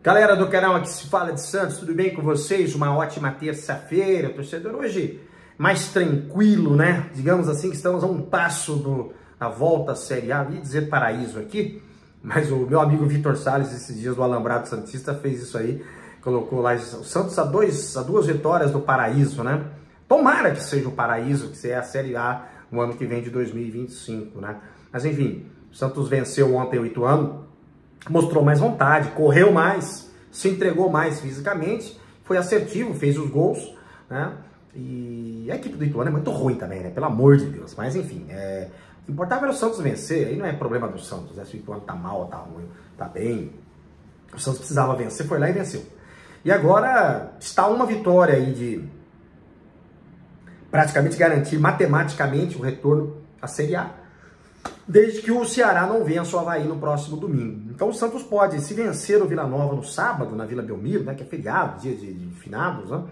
Galera do canal Aqui Se Fala de Santos, tudo bem com vocês? Uma ótima terça-feira, torcedor. Hoje mais tranquilo, né? Digamos assim que estamos a um passo da volta à Série A. Ia dizer paraíso aqui, mas o meu amigo Vitor Salles, esses dias do Alambrado Santista, fez isso aí. Colocou lá o Santos a duas vitórias do paraíso, né? Tomara que seja o paraíso, que seja a Série A no ano que vem de 2025, né? Mas enfim, o Santos venceu ontem o Ituano, mostrou mais vontade, correu mais, se entregou mais fisicamente, foi assertivo, fez os gols, né? E a equipe do Ituano é muito ruim também, né? Pelo amor de Deus. Mas enfim, o que importava era o Santos vencer, aí não é problema do Santos, né? Se o Ituano tá mal, tá ruim, tá bem. O Santos precisava vencer, foi lá e venceu. E agora está uma vitória aí de praticamente garantir matematicamente o retorno à Série A, desde que o Ceará não vença o Avaí no próximo domingo. Então o Santos pode, se vencer o Vila Nova no sábado, na Vila Belmiro, né, que é feriado, dia de finados, né,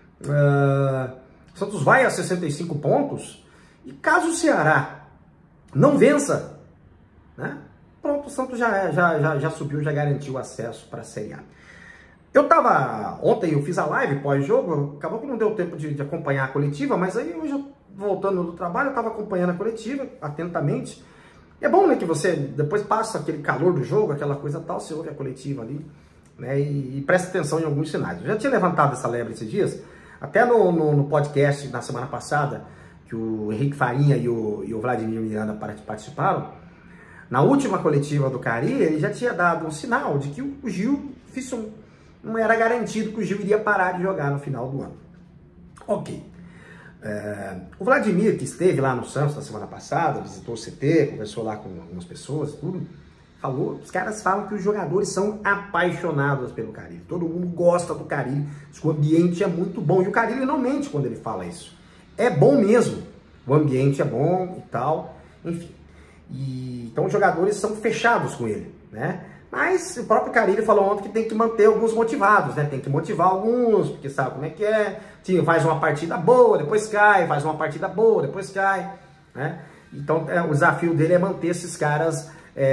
o Santos vai a 65 pontos, e caso o Ceará não vença, né, pronto, o Santos já subiu, já garantiu o acesso para a Série A. Ontem eu fiz a live pós-jogo, acabou que não deu tempo de acompanhar a coletiva, mas aí hoje, voltando do trabalho, eu estava acompanhando a coletiva atentamente. É bom, né, que você depois passa aquele calor do jogo, aquela coisa tal, você ouve a coletiva ali, né, e presta atenção em alguns sinais. Eu já tinha levantado essa lebre esses dias, até no podcast na semana passada, que o Henrique Farinha e o Vladimir Miranda participaram. Na última coletiva do Carille, ele já tinha dado um sinal de que o Gil não era garantido que o Gil iria parar de jogar no final do ano. Ok. O Vladimir, que esteve lá no Santos na semana passada, visitou o CT, conversou lá com algumas pessoas, tudo, os caras falam que os jogadores são apaixonados pelo Carille. Todo mundo gosta do Carille, o ambiente é muito bom. E o Carille não mente quando ele fala isso. É bom mesmo. O ambiente é bom e tal, enfim. Então os jogadores são fechados com ele, né? Mas o próprio Carille falou ontem que tem que manter alguns motivados, né? Tem que motivar alguns, porque sabe como é que é. Faz uma partida boa, depois cai, faz uma partida boa, depois cai, né? Então o desafio dele é manter esses caras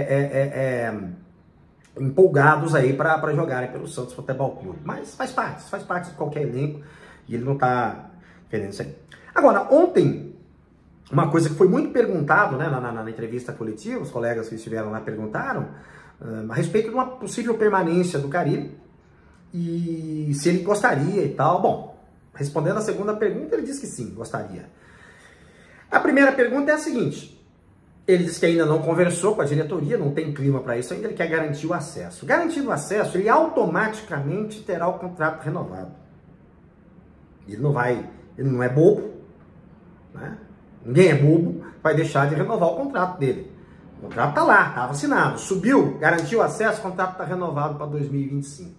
empolgados aí para jogarem pelo Santos Futebol Clube. Mas faz parte de qualquer elenco e ele não tá querendo isso aí. Agora, ontem, uma coisa que foi muito perguntado, né, na entrevista coletiva, os colegas que estiveram lá perguntaram a respeito de uma possível permanência do Carille e se ele gostaria e tal. Bom, respondendo a segunda pergunta, ele disse que sim, gostaria. A primeira pergunta é a seguinte: ele disse que ainda não conversou com a diretoria, não tem clima para isso ainda, ele quer garantir o acesso. Garantindo o acesso, ele automaticamente terá o contrato renovado. Ele não é bobo, né? Ninguém é bobo, vai deixar de renovar o contrato dele. O contrato está lá, estava assinado, subiu, garantiu acesso, o contrato está renovado para 2025.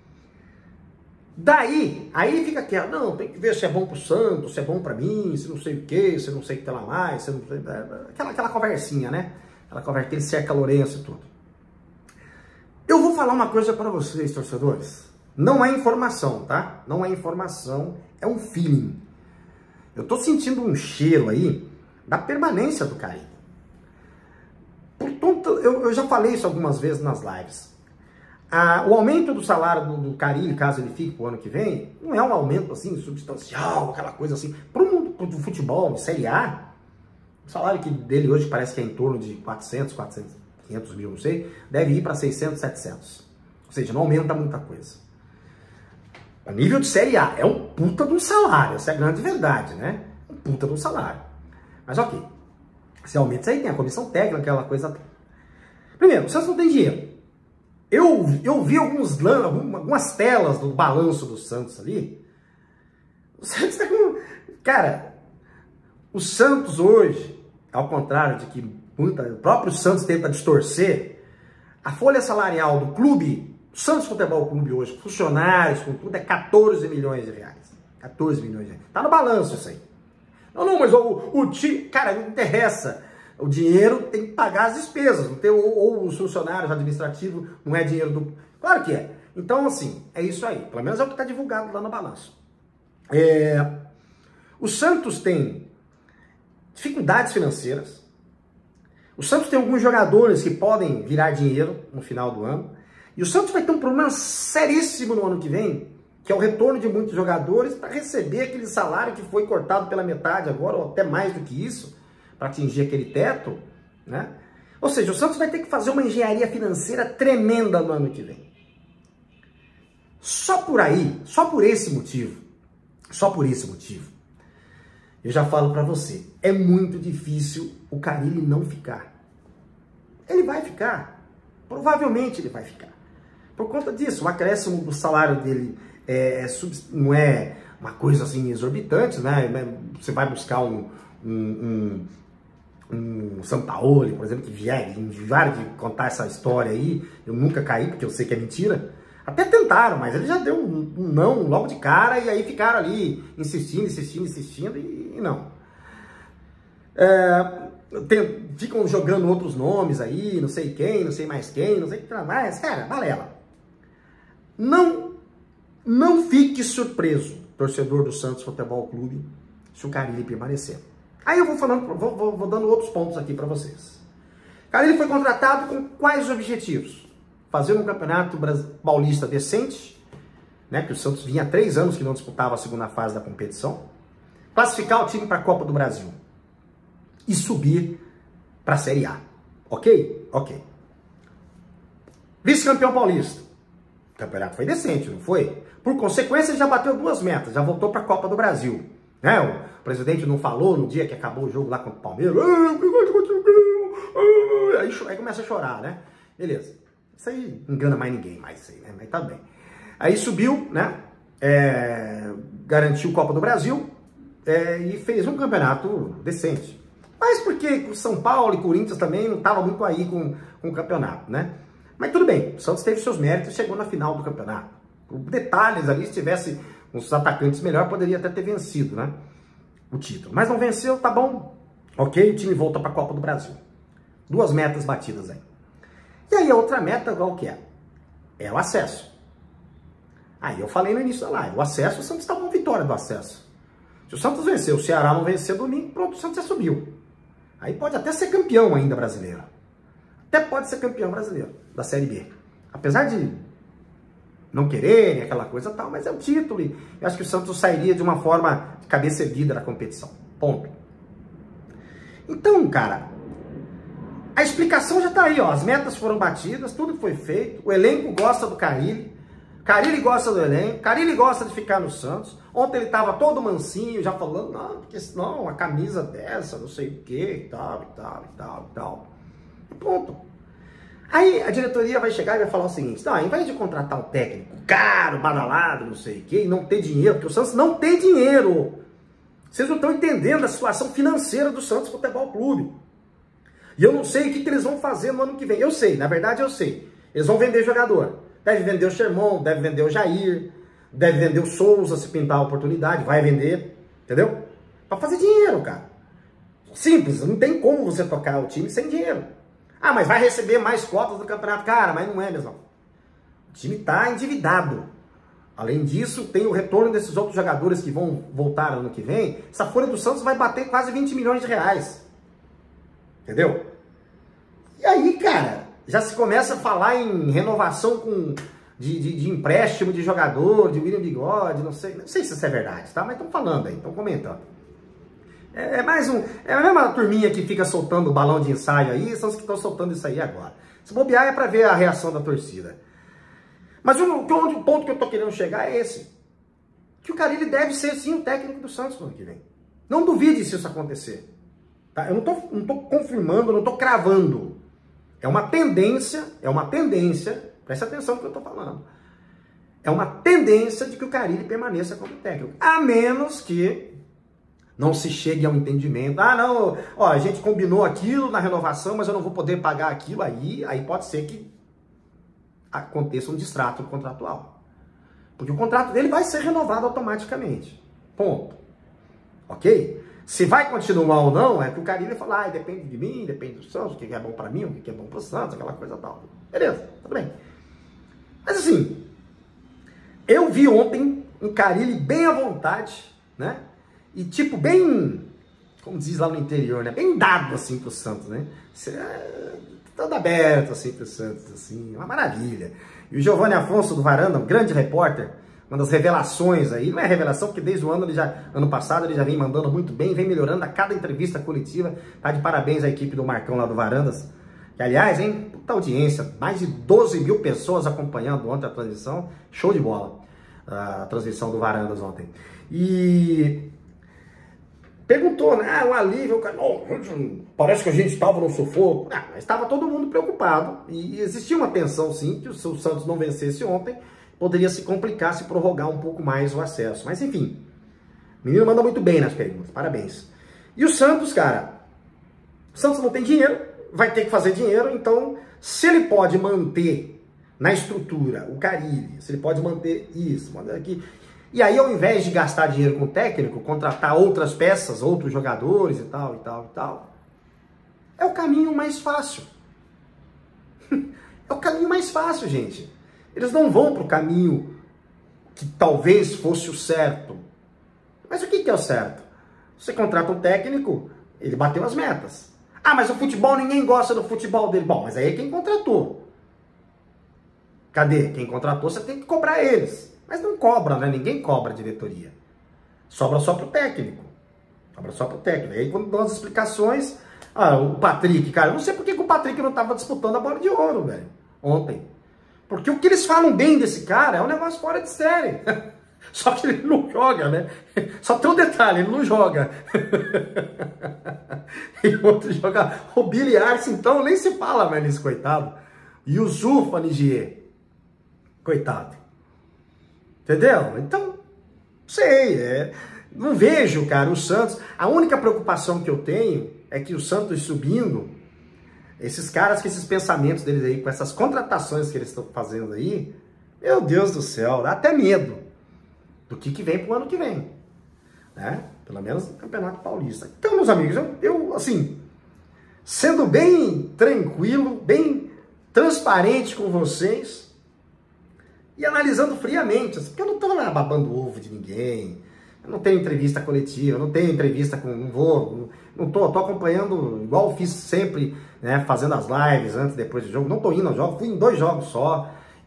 Daí, aí fica aquela, não, tem que ver se é bom para o Santos, se é bom para mim, se não sei o que, se não sei o que tem lá mais, se não sei, aquela conversinha, né? Aquela conversa, aquele cerca Lourenço e tudo. Eu vou falar uma coisa para vocês, torcedores. Não é informação, tá? Não é informação, é um feeling. Eu tô sentindo um cheiro aí da permanência do Carille. Portanto, eu já falei isso algumas vezes nas lives. O aumento do salário do Carille, caso ele fique pro ano que vem, não é um aumento assim substancial, aquela coisa assim. Para o mundo do futebol, de Série A, o salário dele hoje parece que é em torno de 400, 500 mil, não sei, deve ir para 600, 700. Ou seja, não aumenta muita coisa. A nível de Série A, é um puta de um salário, essa é a grande verdade, né? Um puta de um salário. Mas ok, se aumenta isso aí, tem a comissão técnica, aquela coisa. Primeiro, o Santos não tem dinheiro. Eu vi algumas telas do balanço do Santos ali. O Santos tá com... Cara, o Santos hoje, ao contrário de que o próprio Santos tenta distorcer, a folha salarial do clube, o Santos Futebol Clube hoje, funcionários, com tudo, é 14 milhões de reais. 14 milhões de reais. Tá no balanço isso aí. Não, mas o time... Cara, não interessa. O dinheiro tem que pagar as despesas. Não tem, ou os funcionários administrativos, não é dinheiro do... Claro que é. Então, assim, é isso aí. Pelo menos é o que está divulgado lá no balanço. O Santos tem dificuldades financeiras. O Santos tem alguns jogadores que podem virar dinheiro no final do ano. E o Santos vai ter um problema seríssimo no ano que vem, que é o retorno de muitos jogadores para receber aquele salário que foi cortado pela metade agora, ou até mais do que isso, para atingir aquele teto, né? Ou seja, o Santos vai ter que fazer uma engenharia financeira tremenda no ano que vem. Só por aí, só por esse motivo, eu já falo para você, é muito difícil o Carille não ficar. Ele vai ficar, provavelmente ele vai ficar. Por conta disso, o acréscimo do salário dele não é uma coisa assim exorbitante, né? Você vai buscar um Sampaoli, por exemplo, que vier de contar essa história aí, eu nunca caí, porque eu sei que é mentira. Até tentaram, mas ele já deu um não logo de cara, e aí ficaram ali insistindo e não. Ficam jogando outros nomes aí, não sei quem, não sei mais quem, não sei o que mais. Cara, balela. Não fique surpreso, torcedor do Santos Futebol Clube, se o Carille permanecer. Aí eu vou dando outros pontos aqui para vocês. Carille foi contratado com quais objetivos? Fazer um campeonato paulista decente, né, que o Santos vinha há 3 anos que não disputava a segunda fase da competição, classificar o time para a Copa do Brasil e subir para a Série A. Ok? Ok. Vice-campeão paulista. O campeonato foi decente, não foi? Por consequência, ele já bateu 2 metas, já voltou para a Copa do Brasil. Né? O presidente não falou no dia que acabou o jogo lá contra o Palmeiras. Aí começa a chorar, né? Beleza. Isso aí não engana mais ninguém, né? Mas tá bem. Aí subiu, né? Garantiu Copa do Brasil e fez um campeonato decente. Mas porque o São Paulo e Corinthians também não estavam muito aí com o campeonato, né? Mas tudo bem, o Santos teve seus méritos e chegou na final do campeonato. Por detalhes ali, se tivesse uns atacantes melhor, poderia até ter vencido, né? O título. Mas não venceu, tá bom. Ok, o time volta para a Copa do Brasil. 2 metas batidas aí. E aí a outra meta qual que é? É o acesso. Aí eu falei no início da live, o acesso, o Santos está com vitória do acesso. Se o Santos vencer, o Ceará não vencer domingo, pronto, o Santos já subiu. Aí pode até ser campeão ainda brasileiro. Até pode ser campeão brasileiro da Série B. Apesar de não quererem aquela coisa e tal, mas é o título. E eu acho que o Santos sairia de uma forma de cabeça erguida da competição. Ponto. Então, cara, a explicação já tá aí, ó. As metas foram batidas, tudo foi feito. O elenco gosta do Carille. Carille gosta do elenco. Carille gosta de ficar no Santos. Ontem ele tava todo mansinho, já falando, não, porque senão a camisa dessa, não sei o que, e tal. E ponto. Aí a diretoria vai chegar e vai falar o seguinte, não, ao invés de contratar um técnico caro, badalado, não sei o que, e não ter dinheiro, porque o Santos não tem dinheiro. Vocês não estão entendendo a situação financeira do Santos Futebol Clube. E eu não sei o que eles vão fazer no ano que vem. Eu sei, na verdade eu sei. Eles vão vender jogador. Deve vender o Sherman, deve vender o Jair, deve vender o Souza se pintar a oportunidade, vai vender, entendeu? Pra fazer dinheiro, cara. Simples, não tem como você tocar o time sem dinheiro. Ah, mas vai receber mais cotas do campeonato. Cara, mas não é mesmo. O time tá endividado. Além disso, tem o retorno desses outros jogadores que vão voltar ano que vem. Essa folha do Santos vai bater quase 20 milhões de reais. Entendeu? E aí, cara, já se começa a falar em renovação de empréstimo de jogador, de William Bigode, não sei se isso é verdade, tá? Mas estão falando aí, estão comentando. É a mesma turminha que fica soltando o balão de ensaio aí, são os que estão soltando isso aí agora. Se bobear é para ver a reação da torcida. Mas o ponto que eu tô querendo chegar é esse. Que o Carille deve ser sim o técnico do Santos no ano que vem. Não duvide se isso acontecer. Tá? Eu não tô confirmando, não tô cravando. É uma tendência, presta atenção no que eu tô falando. É uma tendência de que o Carille permaneça como técnico. A menos que não se chegue a um entendimento. Ah, não, ó, a gente combinou aquilo na renovação, mas eu não vou poder pagar aquilo aí pode ser que aconteça um distrato contratual. Porque o contrato dele vai ser renovado automaticamente. Ponto. Ok? Se vai continuar ou não, é que o Carille fala, depende de mim, depende do Santos, o que é bom pra mim, o que é bom pro Santos, aquela coisa tal. Beleza, tudo bem. Mas assim, eu vi ontem um Carille bem à vontade, né? E tipo, bem, como diz lá no interior, né? Bem dado assim pro Santos, né? Todo aberto assim pro Santos, assim, uma maravilha. E o Giovanni Afonso do Varanda, um grande repórter, uma das revelações aí, não é revelação, porque desde o ano passado ele já vem mandando muito bem, vem melhorando a cada entrevista coletiva. Tá de parabéns à equipe do Marcão lá do Varandas. Que, aliás, hein, puta audiência, mais de 12 mil pessoas acompanhando ontem a transmissão. Show de bola a transmissão do Varandas ontem. E perguntou, né, um alívio, cara, parece que a gente estava no sufoco. Mas estava todo mundo preocupado e existia uma tensão, sim, que se o Santos não vencesse ontem, poderia se complicar, se prorrogar um pouco mais o acesso. Mas enfim, o menino manda muito bem nas perguntas, parabéns. E o Santos, cara, o Santos não tem dinheiro, vai ter que fazer dinheiro, então se ele pode manter na estrutura o Carille, se ele pode manter isso, manter aqui, e aí ao invés de gastar dinheiro com o técnico, contratar outras peças, outros jogadores e tal, é o caminho mais fácil. É o caminho mais fácil, gente. Eles não vão para o caminho que talvez fosse o certo. Mas o que é o certo? Você contrata um técnico, ele bateu as metas. Ah, mas o futebol, ninguém gosta do futebol dele. Bom, mas aí é quem contratou. Cadê? Quem contratou, você tem que cobrar eles. Mas não cobra, né? Ninguém cobra a diretoria. Sobra só pro técnico. Sobra só pro técnico. Aí quando dão as explicações... Ah, o Patrick, cara, eu não sei por que o Patrick não estava disputando a bola de ouro, velho, ontem. Porque o que eles falam bem desse cara é um negócio fora de série. Só que ele não joga, né? Só tem um detalhe, ele não joga. E outro joga. O Billy Arce, então, nem se fala mais nisso, coitado. E o Zufa Nigier. Coitado. Entendeu? Então, sei. Não vejo, cara, o Santos. A única preocupação que eu tenho é que o Santos subindo, esses caras com esses pensamentos deles aí, com essas contratações que eles estão fazendo aí, meu Deus do céu, dá até medo do que vem pro ano que vem, né? Pelo menos no Campeonato Paulista. Então, meus amigos, eu assim, sendo bem tranquilo, bem transparente com vocês e analisando friamente, assim, porque eu não tô lá babando ovo de ninguém, eu não tenho entrevista coletiva, eu não tenho entrevista com, não tô acompanhando igual eu fiz sempre, né, fazendo as lives antes e depois do jogo, não tô indo aos jogos, fui em 2 jogos só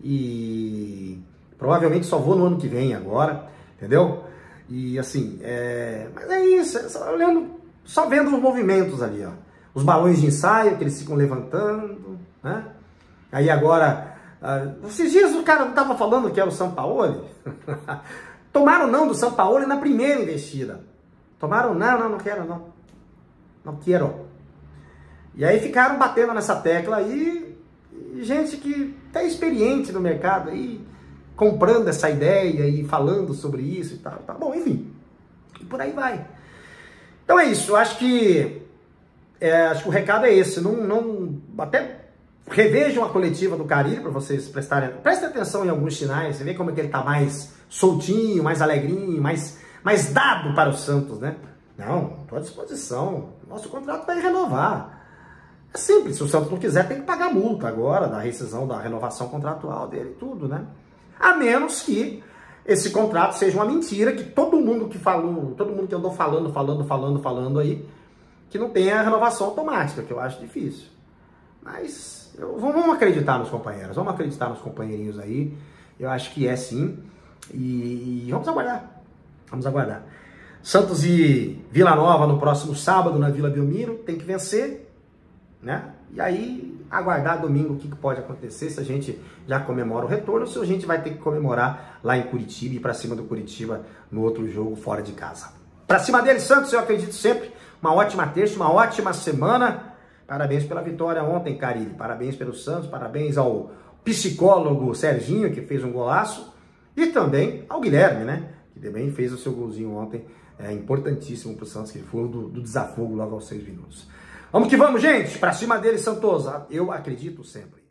e provavelmente só vou no ano que vem agora, entendeu? E assim, mas é isso, só vendo os movimentos ali, ó, os balões de ensaio que eles ficam levantando, né? Aí agora, esses dias o cara não tava falando que era o Sampaoli, tomaram não do Sampaoli na primeira investida, tomaram não quero não. Não quero. E aí ficaram batendo nessa tecla aí, e gente que tá experiente no mercado aí, comprando essa ideia e falando sobre isso e tal. Tá bom, enfim. E por aí vai. Então é isso. Acho que o recado é esse. Até revejam a coletiva do Carille para vocês prestem atenção em alguns sinais. Você vê como é que ele tá mais soltinho, mais alegrinho, mais dado para o Santos, né? Não, estou à disposição. Nosso contrato vai renovar. É simples, se o Santos não quiser, tem que pagar multa agora da rescisão, da renovação contratual dele, tudo, né? A menos que esse contrato seja uma mentira, que todo mundo que andou falando aí, que não tenha renovação automática, que eu acho difícil. Mas vamos acreditar nos companheiros, vamos acreditar nos companheirinhos aí. Eu acho que é sim. E vamos aguardar. Vamos aguardar. Santos e Vila Nova no próximo sábado na Vila Belmiro, tem que vencer, né? E aí aguardar domingo o que pode acontecer, se a gente já comemora o retorno, ou se a gente vai ter que comemorar lá em Curitiba e para cima do Curitiba no outro jogo fora de casa. Para cima dele, Santos, eu acredito sempre. Uma ótima terça, uma ótima semana. Parabéns pela vitória ontem, Carille. Parabéns pelo Santos, parabéns ao psicólogo Serginho, que fez um golaço, e também ao Guilherme, né? Que também fez o seu golzinho ontem. Importantíssimo para o Santos, que foi do desafogo logo aos 6 minutos. Vamos que vamos, gente! Para cima dele, Santos. Eu acredito sempre.